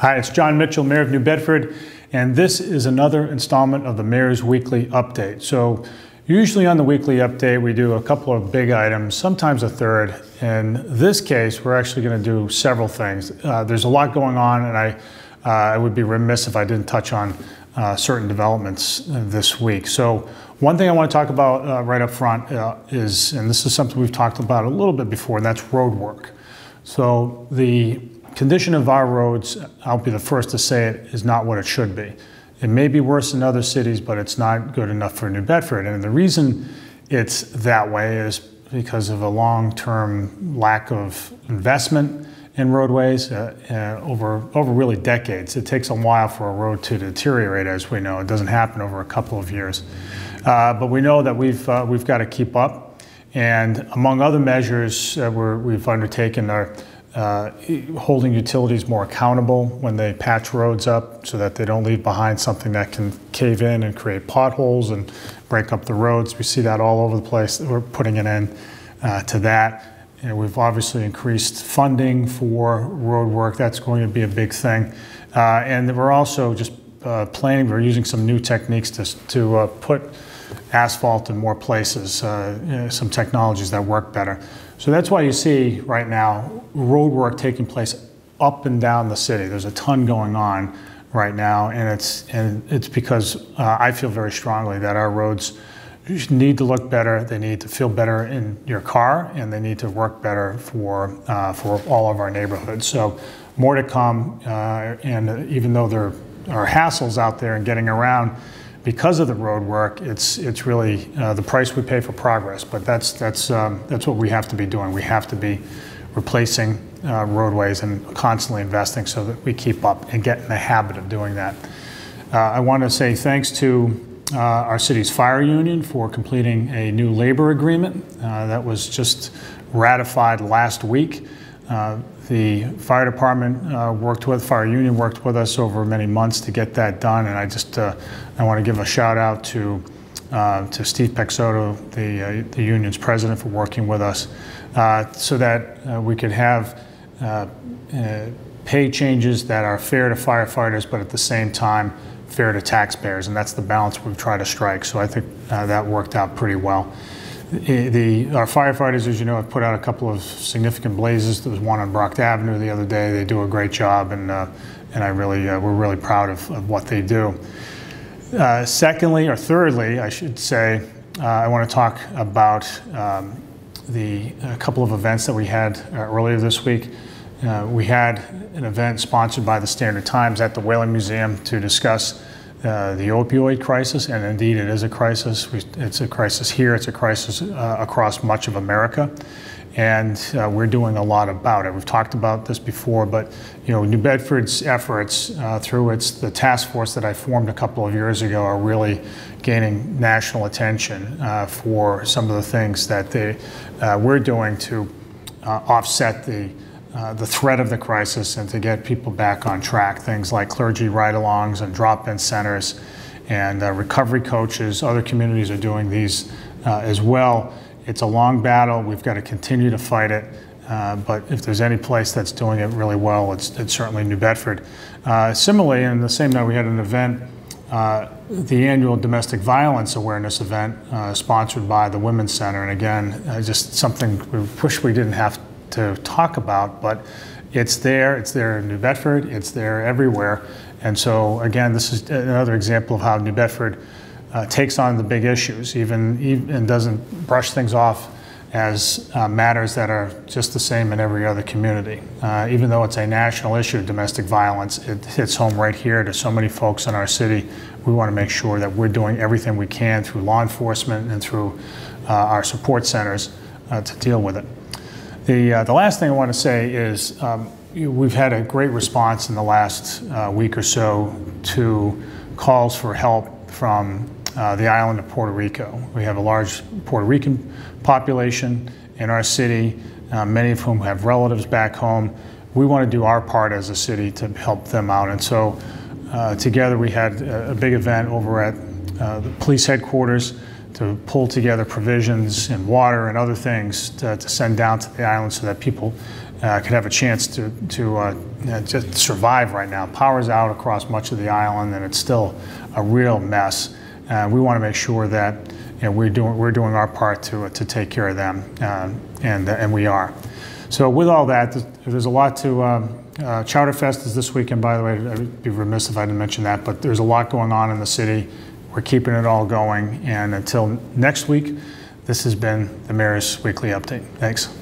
Hi, it's John Mitchell, Mayor of New Bedford, and this is another installment of the Mayor's Weekly Update. So usually on the Weekly Update, we do a couple of big items, sometimes a third. In this case, we're actually going to do several things. There's a lot going on, and I would be remiss if I didn't touch on certain developments this week. So one thing I want to talk about right up front is, and this is something we've talked about a little bit before, and that's road work. So the condition of our roads, I'll be the first to say it, is not what it should be. It may be worse in other cities, but it's not good enough for New Bedford. And the reason it's that way is because of a long-term lack of investment in roadways over really decades. It takes a while for a road to deteriorate, as we know. It doesn't happen over a couple of years. But we know that we've got to keep up. And among other measures we've undertaken are holding utilities more accountable when they patch roads up so that they don't leave behind something that can cave in and create potholes and break up the roads. We see that all over the place. We're putting an end to that. And we've obviously increased funding for road work. That's going to be a big thing. And we're also just we're using some new techniques to put asphalt in more places, some technologies that work better. So that's why you see right now road work taking place up and down the city. There's a ton going on right now, and it's because I feel very strongly that our roads need to look better. They need to feel better in your car, and they need to work better for all of our neighborhoods. So more to come, and even though there are hassles out there in getting around because of the road work, it's really the price we pay for progress. But that's what we have to be doing. We have to be replacing roadways and constantly investing so that we keep up and get in the habit of doing that. I want to say thanks to our city's fire union for completing a new labor agreement that was just ratified last week. The fire department fire union worked with us over many months to get that done, and I want to give a shout out to Steve Pexoto, the union's president, for working with us so that we could have pay changes that are fair to firefighters, but at the same time fair to taxpayers, and that's the balance we've tried to strike. So I think that worked out pretty well. Our firefighters, as you know, have put out a couple of significant blazes. There was one on Brock Avenue the other day. They do a great job, and we're really proud of what they do. Thirdly, I should say, I want to talk about a couple of events that we had earlier this week. We had an event sponsored by the Standard Times at the Whaling Museum to discuss the opioid crisis, and indeed it is a crisis. It's a crisis here, it's a crisis across much of America, and we're doing a lot about it. We've talked about this before, but New Bedford's efforts through the task force that I formed a couple of years ago are really gaining national attention for some of the things that we're doing to offset the threat of the crisis and to get people back on track. Things like clergy ride-alongs and drop-in centers and recovery coaches. Other communities are doing these as well. It's a long battle. We've got to continue to fight it. But if there's any place that's doing it really well, it's certainly New Bedford. Similarly, in the same night, we had an event, the annual Domestic Violence Awareness event sponsored by the Women's Center. And again, just something we wish we didn't have to talk about, but it's there in New Bedford, it's there everywhere. And so again, this is another example of how New Bedford takes on the big issues, and doesn't brush things off as matters that are just the same in every other community. Even though it's a national issue, domestic violence, it hits home right here to so many folks in our city. We want to make sure that we're doing everything we can through law enforcement and through our support centers to deal with it. The last thing I want to say is we've had a great response in the last week or so to calls for help from the island of Puerto Rico. We have a large Puerto Rican population in our city, many of whom have relatives back home. We want to do our part as a city to help them out. And so together we had a big event over at the police headquarters to pull together provisions and water and other things to send down to the island so that people could have a chance to just survive right now. Power's out across much of the island, and it's still a real mess. We want to make sure that we're doing our part to take care of them, and we are. So with all that, there's a lot to. Chowderfest is this weekend, by the way. I'd be remiss if I didn't mention that, but there's a lot going on in the city. We're keeping it all going, and until next week, this has been the Mayor's Weekly Update. Thanks.